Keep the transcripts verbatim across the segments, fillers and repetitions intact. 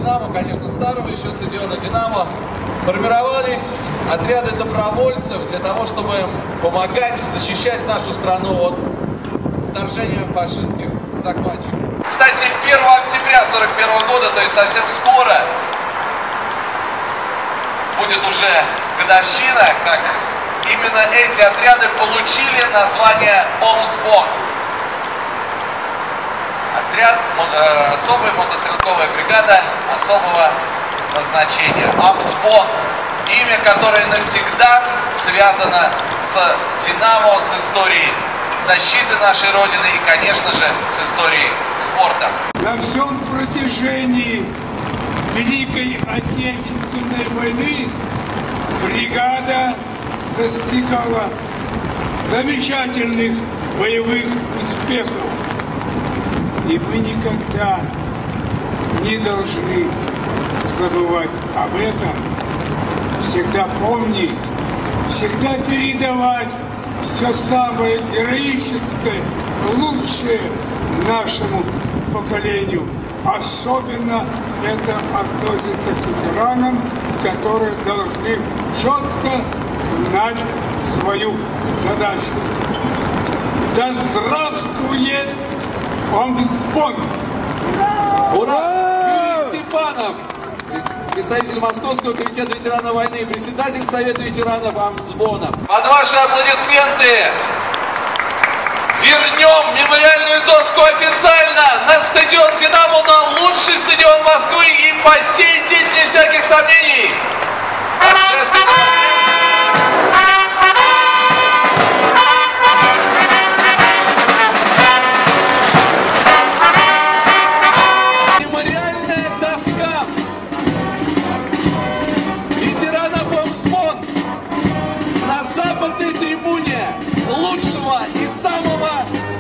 «Динамо», конечно, старого еще стадиона «Динамо», формировались отряды добровольцев для того, чтобы помогать защищать нашу страну от вторжения фашистских захватчиков. Кстати, первого октября сорок первого года, то есть совсем скоро, будет уже годовщина, как именно эти отряды получили название «Омсбон». Отряд, э, особая мотострелковая бригада особого назначения. «Омсбон». Имя, которое навсегда связано с «Динамо», с историей защиты нашей Родины и, конечно же, с историей спорта. На всем протяжении Великой Отечественной войны бригада достигала замечательных боевых успехов. И мы никогда не должны забывать об этом, всегда помнить, всегда передавать все самое героическое, лучшее нашему поколению. Особенно это относится к ветеранам, которые должны четко знать свою задачу. Да здравствует Омсбон! Ура! Юрий Степанов, представитель Московского комитета ветеранов войны и председатель Совета ветеранов Омсбона. Под ваши аплодисменты вернем мемориальную доску официально на стадион «Динамо», на лучший стадион Москвы, и по сей день, вне всяких сомнений, мемориальная доска ветеранов Омсбон на западной трибуне лучшего и самого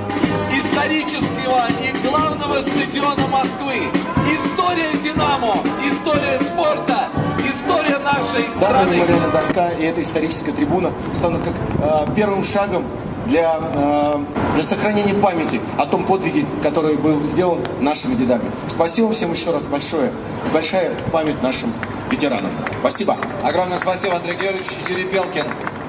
исторического и главного стадиона Москвы. История «Динамо», история спорта, история нашей страны. Данная мемориальная доска и эта историческая трибуна станут как э, первым шагом для, э, для сохранения памяти о том подвиге, который был сделан нашими дедами. Спасибо всем еще раз большое. Большая память нашим ветеранам. Спасибо. Огромное спасибо, Андрей Георгиевич. Юрий Пелкин.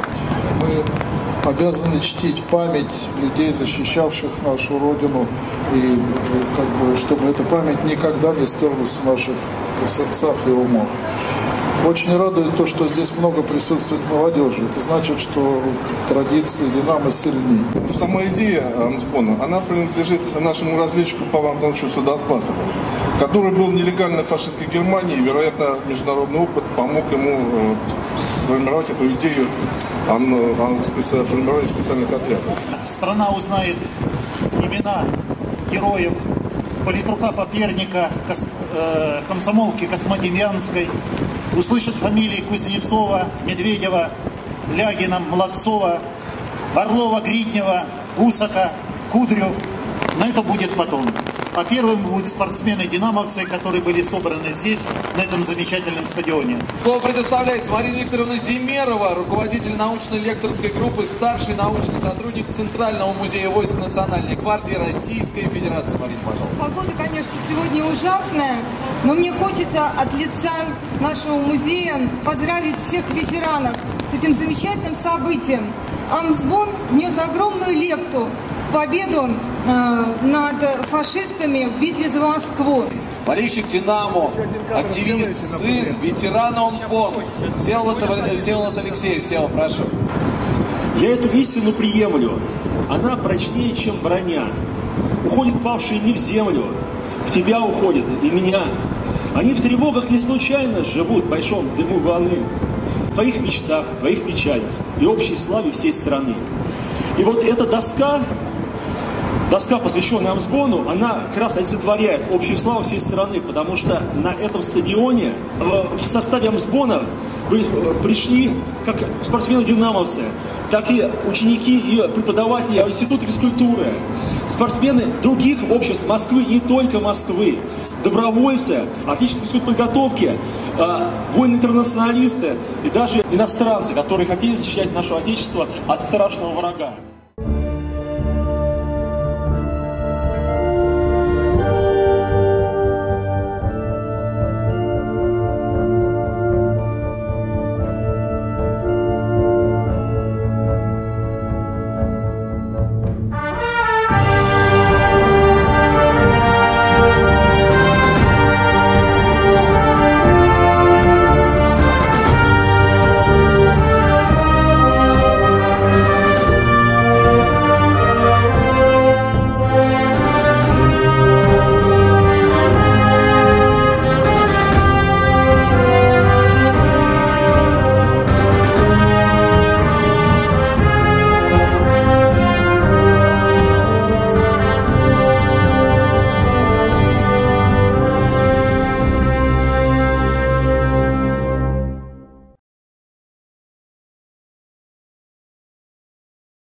Мы обязаны чтить память людей, защищавших нашу Родину, и как бы, чтобы эта память никогда не стерлась в наших сердцах и умах. Очень радует то, что здесь много присутствует молодежи. Это значит, что традиции «Динамо» сильнее. Сама идея Омсбона, она принадлежит нашему разведчику Павлу Антоновичу Судоплатову, который был нелегально в фашистской Германии, и, вероятно, международный опыт помог ему сформировать эту идею о формировании специальных отрядов. Страна узнает имена героев политрука Поперника, комсомолки Космодемьянской, услышат фамилии Кузнецова, Медведева, Лягина, Молодцова, Орлова, Гриднева, Гусака, Кудрю. Но это будет потом. А первым будут спортсмены-динамовцы, которые были собраны здесь, на этом замечательном стадионе. Слово предоставляется Марина Викторовна Земерова, руководитель научной лекторской группы, старший научный сотрудник Центрального музея войск Национальной гвардии Российской Федерации. Марина, пожалуйста. Погода, конечно, сегодня ужасная, но мне хочется от лица нашего музея поздравить всех ветеранов с этим замечательным событием. Омсбон внес огромную лепту в победу э, над фашистами в битве за Москву. Болельщик «Динамо», активист, сын, ветеран Омсбон, Всеволод, Всеволод Алексеев. Всеволод, прошу. Я эту истину приемлю. Она прочнее, чем броня. Уходят павшие не в землю, в тебя уходят и меня. Они в тревогах не случайно живут в большом дыму войны. В твоих мечтах, в твоих печалях и общей славе всей страны. И вот эта доска, доска, посвященная Омсбону, она как раз олицетворяет общую славу всей страны, потому что на этом стадионе в составе Омсбона пришли как спортсмены-динамовцы, так и ученики и преподаватели Института физкультуры, спортсмены других обществ Москвы, не только Москвы, добровольцы, отличные физкультурной подготовки, воины-интернационалисты и даже иностранцы, которые хотели защищать наше Отечество от страшного врага.